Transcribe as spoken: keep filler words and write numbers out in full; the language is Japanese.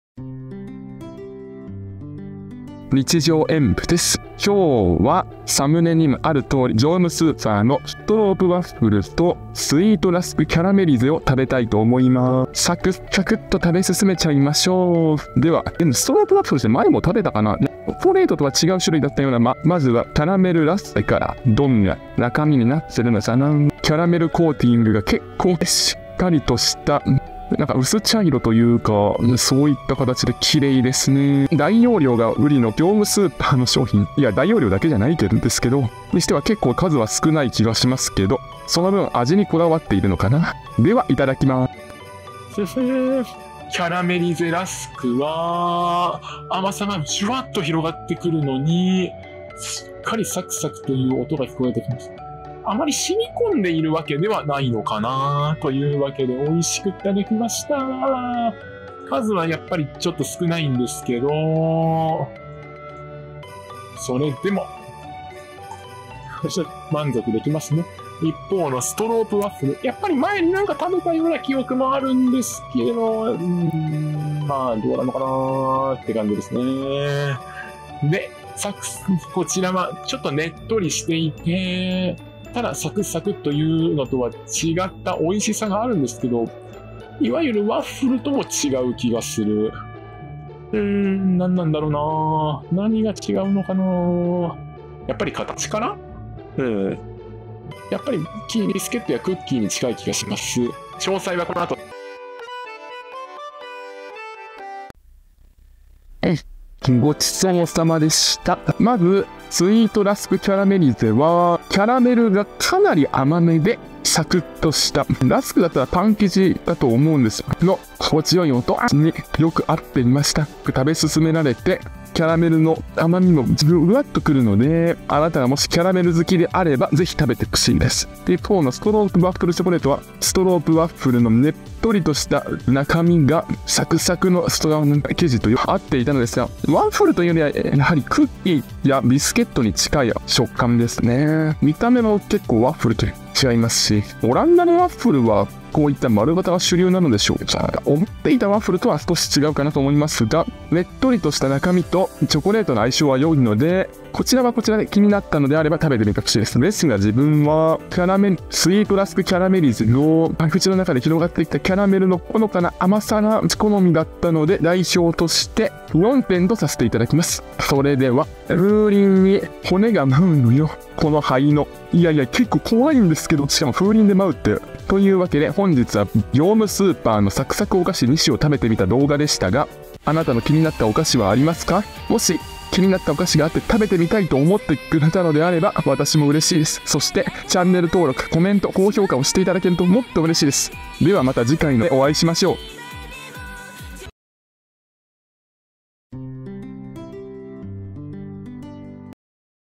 日常演舞です。今日はサムネにもある通り、業務スーパーのストロープワッフルとスイートラスクキャラメリゼを食べたいと思います。サクサクっと食べ進めちゃいましょう。では、ストロープワッフルって前も食べたかな？チョコレートとは違う種類だったような、ま、まずはキャラメルラスクからどんな中身になってるのかな。キャラメルコーティングが結構しっかりとしたなんか薄茶色というか、そういった形で綺麗ですね。大容量が売りの業務スーパーの商品。いや、大容量だけじゃないけどですけど、にしては結構数は少ない気がしますけど、その分味にこだわっているのかな。では、いただきます。キャラメリゼラスクは、甘さがじゅわっと広がってくるのに、しっかりサクサクという音が聞こえてきます。あまり染み込んでいるわけではないのかなというわけで美味しくいただきました。数はやっぱりちょっと少ないんですけど、それでも満足できますね。一方のストロープワッフル、やっぱり前になんか食べたような記憶もあるんですけど、うーん、まあどうなのかなって感じですね。で、サクこちらはちょっとねっとりしていて、ただサクサクというのとは違った美味しさがあるんですけど、いわゆるワッフルとも違う気がする。うーん、何なんだろうな。何が違うのかな。やっぱり形かな。うん。やっぱりビスケットやクッキーに近い気がします。詳細はこの後。えごちそうさまでした。まず、スイートラスクキャラメリゼは、キャラメルがかなり甘めで、サクッとした。ラスクだったらパン生地だと思うんですの、心地よい音によく合っていました。食べ進められて、キャラメルの甘みもぐわっとくるので、あなたがもしキャラメル好きであれば、ぜひ食べてほしいです。で、一方のストロープワッフルチョコレートは、ストロープワッフルのねっとりとした中身がサクサクのストロー生地と合っていたのですが、ワッフルというよりは、やはりクッキーやビスケットに近い食感ですね。見た目も結構ワッフルと違いますし、オランダのワッフルは、こういった丸型が主流なのでしょうか。思っていたワッフルとは少し違うかなと思いますが、ねっとりとした中身とチョコレートの相性は良いので、こちらはこちらで気になったのであれば食べてみてほしいです。ですが自分はキャラメル、スイートラスクキャラメリゼの口の中で広がってきたキャラメルのほのかな甘さが好みだったので、代表としてよんてんとさせていただきます。それでは、風鈴に骨が舞うのよ。この灰の。いやいや、結構怖いんですけど、しかも風鈴で舞うって。というわけで本日は業務スーパーのサクサクお菓子に種を食べてみた動画でしたが、あなたの気になったお菓子はありますか？もし気になったお菓子があって食べてみたいと思ってくれたのであれば私も嬉しいです。そしてチャンネル登録、コメント、高評価をしていただけるともっと嬉しいです。ではまた次回のお会いしましょう。